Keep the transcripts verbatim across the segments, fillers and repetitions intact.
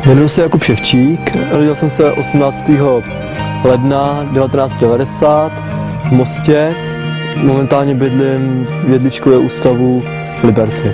Jmenuji se Jakub Ševčík, narodil jsem se osmnáctého ledna devatenáct set devadesát v Mostě. Momentálně bydlím v Jedličkově ústavu v Liberci.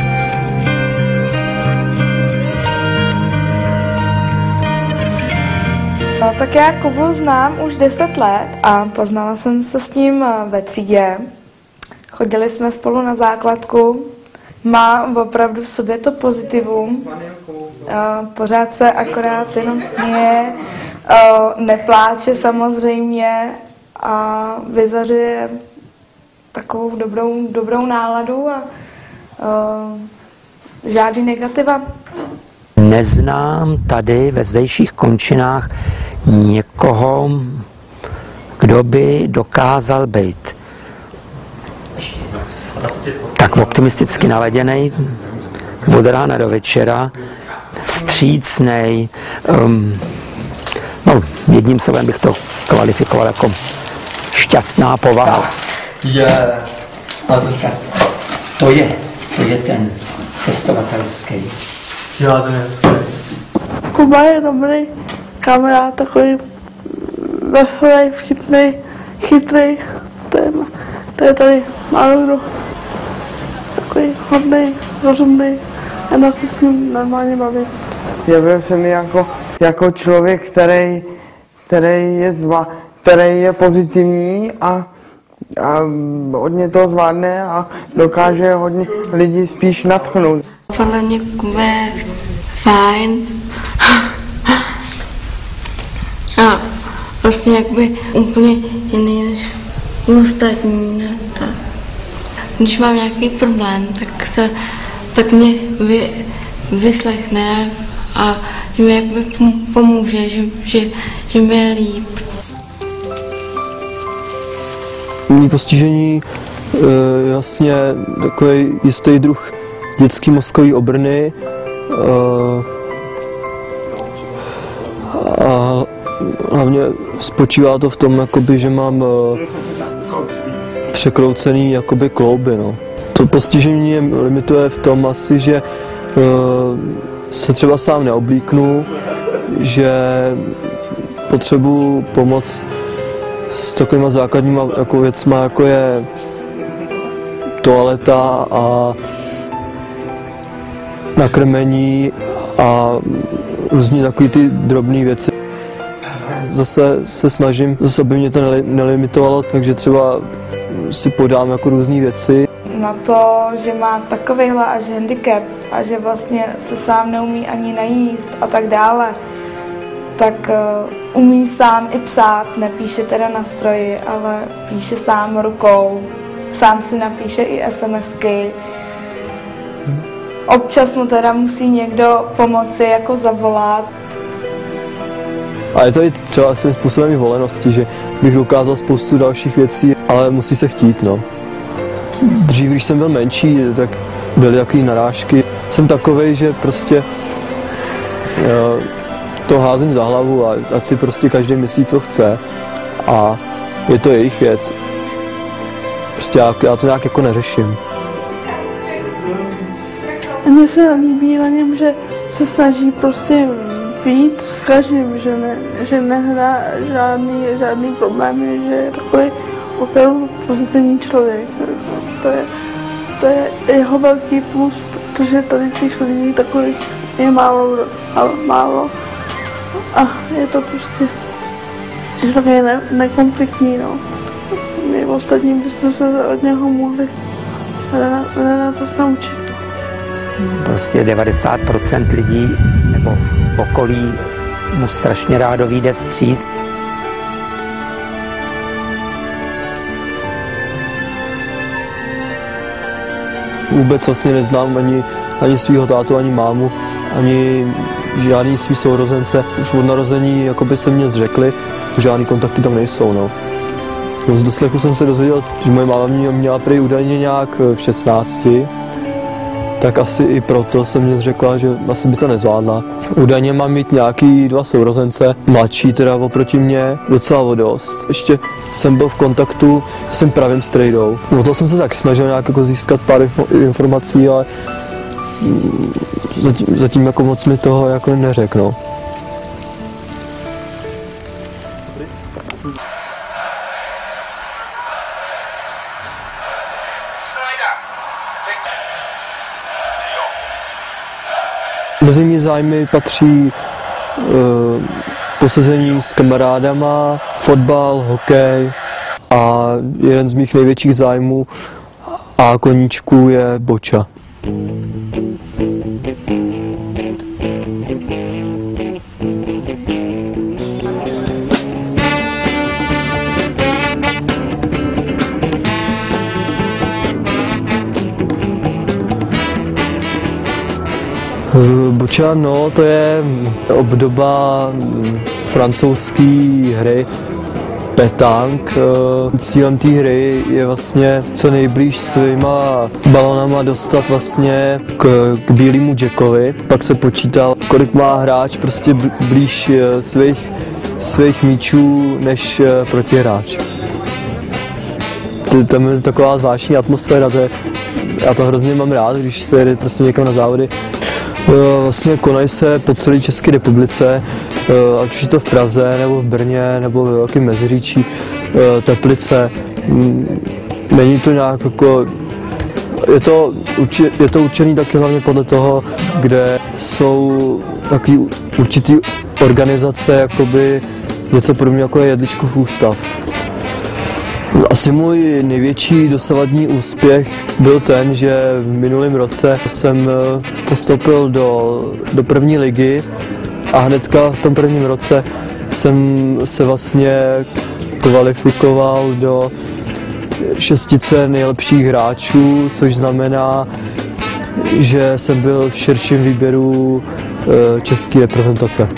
No, tak já Kubu znám už deset let a poznala jsem se s ním ve třídě. Chodili jsme spolu na základku. Má opravdu v sobě to pozitivum. Pořád se akorát jenom směje, nepláče samozřejmě a vyzařuje takovou dobrou, dobrou náladu a žádný negativa. Neznám tady ve zdejších končinách někoho, kdo by dokázal být tak optimisticky naladěnej od rána do večera, vstřícnej, um, no, jedním slovem bych to kvalifikoval jako šťastná povaha. Je, ale to To je, to je ten cestovatelský. Já to je hezký. Kuba je dobrý kamarád, takový veselý, vtipný, chytrý. To je, to je tady málo kdo. Takový hodný, rozumný a dá se s ním normálně bavit. Jevil se mi jako, jako člověk, který, který, je zva, který je pozitivní a, a hodně to zvládne a dokáže hodně lidí spíš nadchnout. Podle mě Kuba je fajn a vlastně jakby úplně jiný než ostatní. Ne? Tak. Když mám nějaký problém, tak, se, tak mě vy, vyslechne a že mi jakby pomůže, že, že, že mi je líp. Mý postižení je jasně takový jistý druh dětský mozkový obrny a hlavně spočívá to v tom, jakoby, že mám překroucený jakoby klouby. No. To postižení mě limituje v tom asi, že se třeba sám neoblíknu, že potřebuji pomoc s takovýma základníma jako věcma, jako je toaleta a nakrmení a různý takový ty drobné věci. Zase se snažím, zase aby mě to nelimitovalo, takže třeba si podám jako různé věci. Na to, že má takovýhle až handicap a že vlastně se sám neumí ani najíst a tak dále, tak uh, umí sám i psát, nepíše teda na stroji, ale píše sám rukou, sám si napíše i SMSky. Občas mu teda musí někdo pomoci, jako zavolat. A je to i třeba svým způsobem i volenosti, že bych dokázal spoustu dalších věcí, ale musí se chtít, no. Dřív, když jsem byl menší, tak byly takové narážky. Jsem takovej, že prostě uh, to házím za hlavu a ať si prostě každý myslí, co chce a je to jejich věc. Prostě já, já to nějak jako neřeším. Mně se líbí na něm, že se snaží prostě být s každým, že, ne, že nehrá žádný, žádný problémy, že je takový opravdu pozitivní člověk. To je, to je jeho velký plus, protože tady těch lidí takových je málo, ale málo. A je to prostě takový ne, nekonfliktní, no. My ostatní bychom se od něho mohli na to naučit. Prostě devadesát procent lidí nebo v okolí mu strašně rádo vyjde vstříc. Vůbec vlastně neznám ani, ani svýho tátu, ani mámu, ani žádný svý sourozence. Už od narození jakoby se mě zřekli, žádný kontakty tam nejsou. No. No, z doslechu jsem se dozvěděl, že moje máma mě měla prý údajně nějak v šestnácti, tak asi i proto jsem mě řekla, že asi by to nezvládla. Údajně mám mít nějaký dva sourozence, mladší teda oproti mě, docela o dost. Ještě jsem byl v kontaktu s tím pravým strejdou. O to jsem se taky snažil nějak jako získat pár informací, ale zatím, zatím jako moc mi toho jako neřekl, no. Mezi mý zájmy patří uh, posezení s kamarádama, fotbal, hokej a jeden z mých největších zájmů a koníčků je boča. Boča, no, to je obdoba francouzské hry pétanque. Cílem té hry je vlastně co nejblíž svýma balonama dostat vlastně k, k bílému jackovi. Pak se počítá, kolik má hráč prostě blíž svých, svých míčů než protihráč. Tam je taková zvláštní atmosféra, to je, já to hrozně mám rád, když se jde prostě někam na závody. Vlastně konají se po celé České republice, ať už je to v Praze, nebo v Brně, nebo ve Velkém Meziříčí, Teplice. Není to nějak jako... Je to, je to určený taky hlavně podle toho, kde jsou takový určitý organizace, jakoby něco podobného jako je Jedličkův ústav. Asi můj největší dosavadní úspěch byl ten, že v minulém roce jsem postoupil do, do první ligy a hnedka v tom prvním roce jsem se vlastně kvalifikoval do šestice nejlepších hráčů, což znamená, že jsem byl v širším výběru české reprezentace.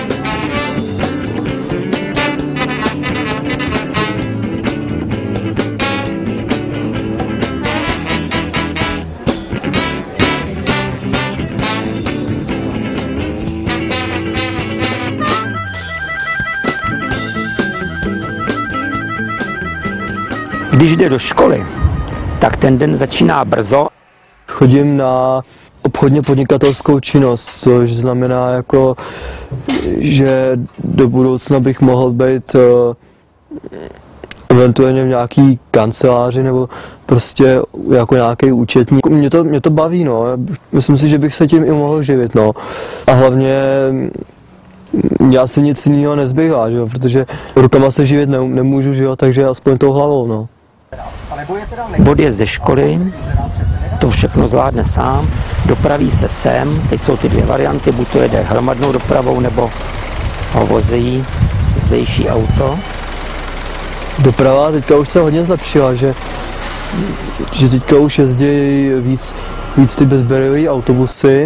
Když jde do školy, tak ten den začíná brzo. Chodím na obchodně podnikatelskou činnost, což znamená, jako, že do budoucna bych mohl být uh, eventuálně v nějaký kanceláři nebo prostě jako nějaký účetní. Mě to, mě to baví, no. Myslím si, že bych se tím i mohl živit, no. A hlavně já si nic jiného nezbývá, že jo? Protože rukama se živit ne, nemůžu, že jo? Takže aspoň tou hlavou, no. Odjezd ze školy, to všechno zvládne sám, dopraví se sem, teď jsou ty dvě varianty, buď to jede hromadnou dopravou, nebo ho vozí zdejší auto. Doprava teďka už se hodně zlepšila, že, že teďka už jezdí víc, víc ty bezbariérové autobusy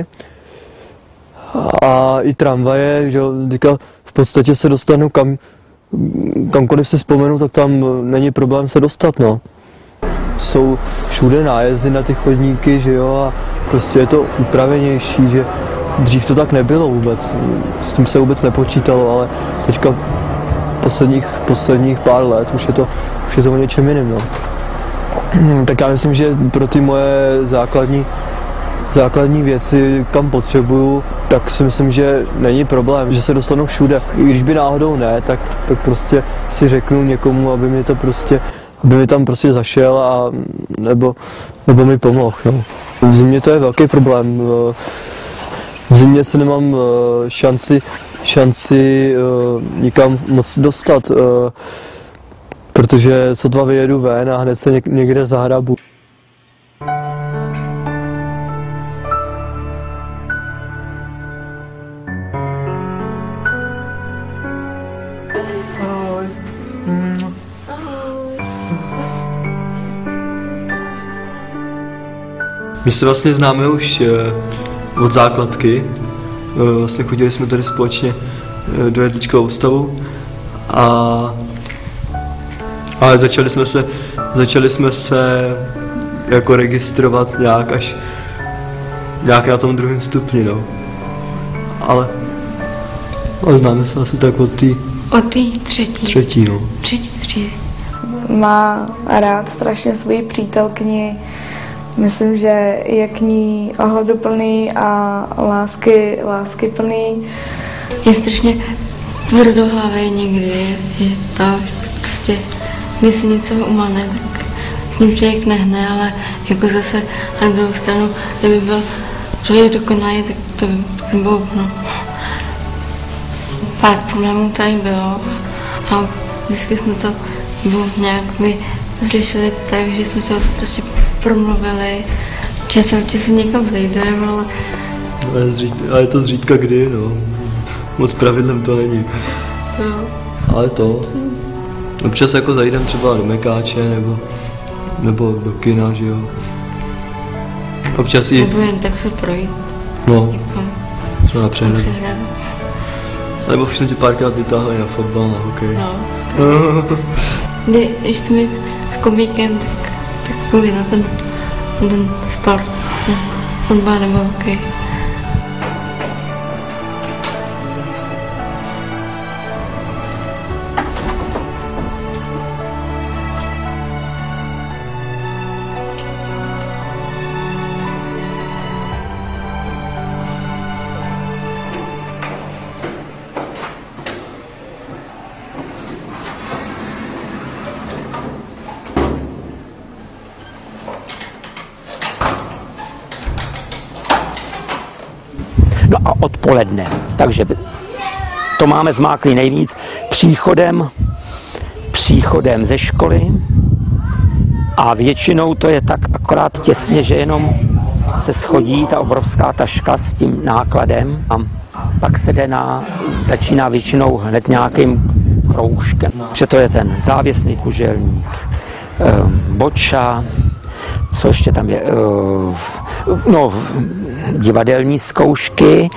a i tramvaje, že teďka v podstatě se dostanu kam, kamkoliv se vzpomenu, tak tam není problém se dostat, no. Jsou všude nájezdy na ty chodníky, že jo, a prostě je to upravenější, že dřív to tak nebylo vůbec, s tím se vůbec nepočítalo, ale teďka posledních, posledních pár let už je to, už je to o něčem jiným, no. Tak já myslím, že pro ty moje základní, základní věci, kam potřebuju, tak si myslím, že není problém, že se dostanu všude. I když by náhodou ne, tak, tak prostě si řeknu někomu, aby mi to prostě, aby mi tam prostě zašel a nebo, nebo mi pomohl, no. V zimě to je velký problém. V zimě se nemám šanci, šanci nikam moc dostat, protože sotva vyjedu ven a hned se někde zahrabu. My se vlastně známe už od základky. Vlastně chodili jsme tady společně do Jedličkova ústavu a ale začali jsme se, začali jsme se jako registrovat nějak až nějak na tom druhém stupni, no. Ale, ale známe se asi tak od té od té třetí. Třetí, no. Třetí třídy. Má rád strašně svoji přítelkyni myslím, že je k ní ohleduplný a lásky, lásky plný. Je strašně tvrdohlavý někdy, že to prostě, když si něco umane, tak s ním člověk nehne, ale jako zase na druhou stranu, kdyby byl člověk dokonalý, tak to by bylo, no. Pár problémů tady bylo a vždycky jsme to nějak vyřešili tak, že jsme se prostě promluvili, časem se někam zajdeme, ale... Ale, zřít, ale je to zřídka kdy, no. Moc pravidlem to není. To... Ale to. Občas jako zajdem třeba do Mekáče nebo, nebo do kina, že jo. Občas i... Nebo jen tak se projít. No. Někam. Jsme na přehradu. Nebo už jsem tě párkrát vytáhli na fotbal, na hokej. No. Kdy, když chci mít s komíkem, tak, tak půjdu na ten, na ten sport, ten fotbal nebo hokej. No a odpoledne, takže to máme zmáklý nejvíc příchodem, příchodem ze školy a většinou to je tak akorát těsně, že jenom se schodí ta obrovská taška s tím nákladem a pak se jde na, začíná většinou hned nějakým kroužkem. Že to je ten závěsný kuželník, boča, co ještě tam je, no, divadelní zkoušky.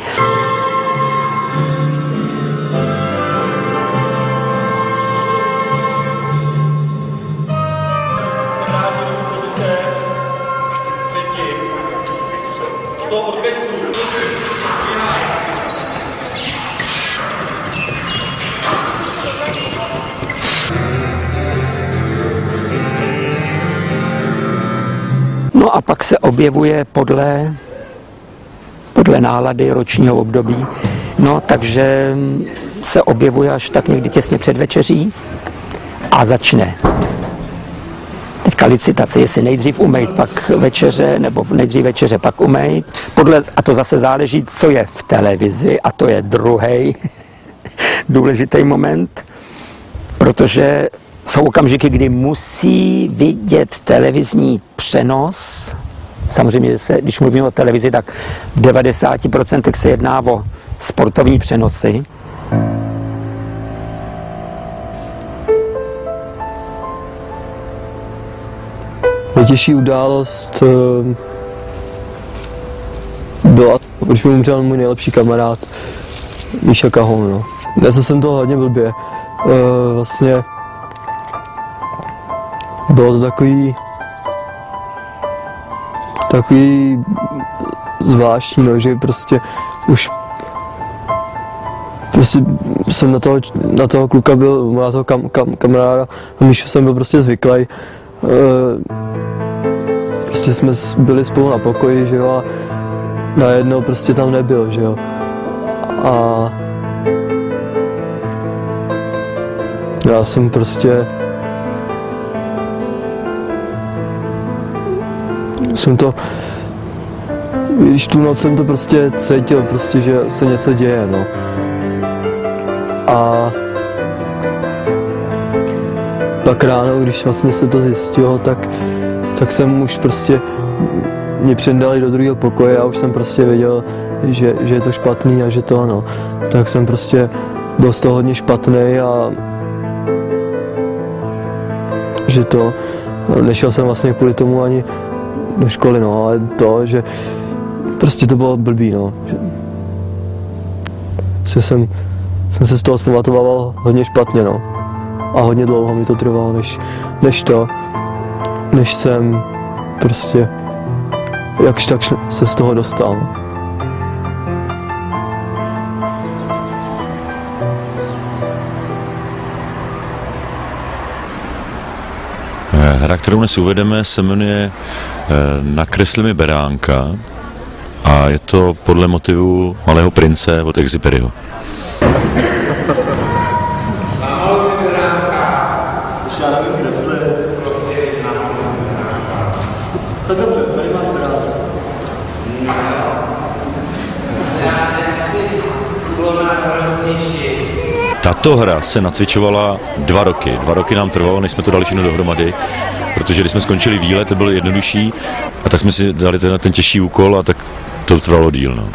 No a pak se objevuje podle, podle nálady ročního období, no takže se objevuje až tak někdy těsně před večeří a začne. Teďka licitace, jestli nejdřív umejt, pak večeře, nebo nejdřív večeře, pak umejt. Podle, a to zase záleží, co je v televizi, a to je druhý důležitý moment, protože jsou okamžiky, kdy musí vidět televizní přenos. Samozřejmě, že se, když mluvím o televizi, tak v devadesáti procentech se jedná o sportovní přenosy. Nejtěžší událost byla, když mi umřel můj nejlepší kamarád Míša Kahoun. No. Nesl jsem to hodně blbě. Vlastně bylo to takový, takový zvláštní, no, že prostě už prostě jsem na toho, na toho kluka byl, na toho kam, kam, kamaráda, na Míšu jsem byl prostě zvyklý. Prostě jsme byli spolu na pokoji, že jo, a najednou prostě tam nebyl, že jo. A já jsem prostě jsem to, když tu noc jsem to prostě cítil, prostě, že se něco děje, no. A pak ráno, když vlastně se to zjistilo, tak, tak jsem už prostě, mě předali do druhého pokoje a už jsem prostě věděl, že, že je to špatný a že to ano. Tak jsem prostě byl z toho hodně špatný a že to, nešel jsem vlastně kvůli tomu ani do školy, no, ale to, že prostě to bylo blbý, no. Že jsem, jsem se z toho zpamatoval hodně špatně, no. A hodně dlouho mi to trvalo, než, než to, než jsem prostě jakž tak se z toho dostal. Hra, kterou dnes uvedeme, se jmenuje Nakresli mi beránka a je to podle motivu Malého prince od Exuperyho. Tato hra se nacvičovala dva roky. Dva roky nám trvalo, než jsme to dali všechno dohromady, protože když jsme skončili výlet, to bylo jednodušší, a tak jsme si dali ten, ten těžší úkol a tak to trvalo díl. No.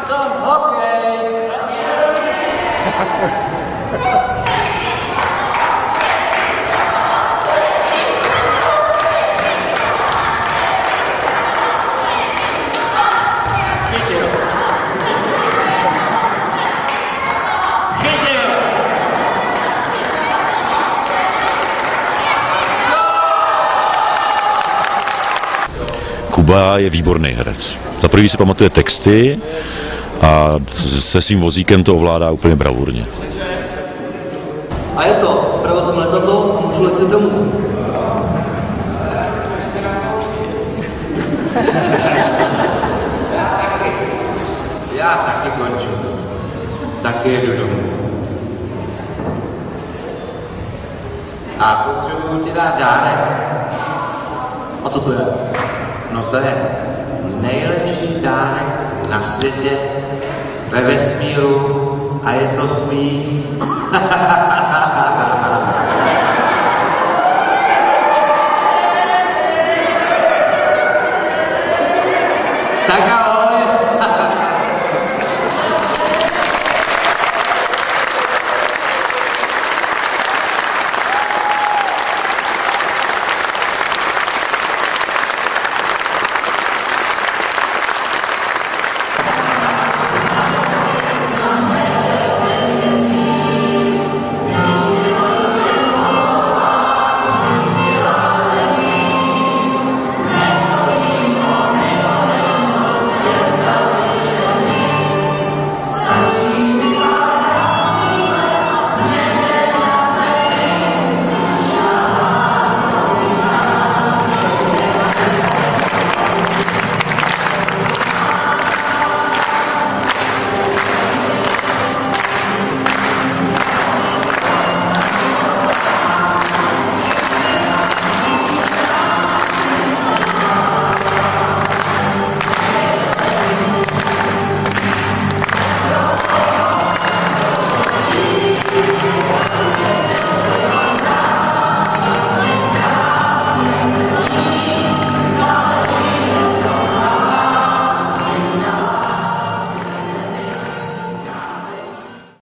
Kuba je výborný herec. Za prvý si pamatuje texty a se svým vozíkem to ovládá úplně bravurně. A je to, pravil jsem letadlo, můžu letět domů. Já taky konču. Taky jedu domů. A potřebuju ti dát dárek. A co to je? No to je nejlepší dárek na světě, ve vesmíru, a je to smích.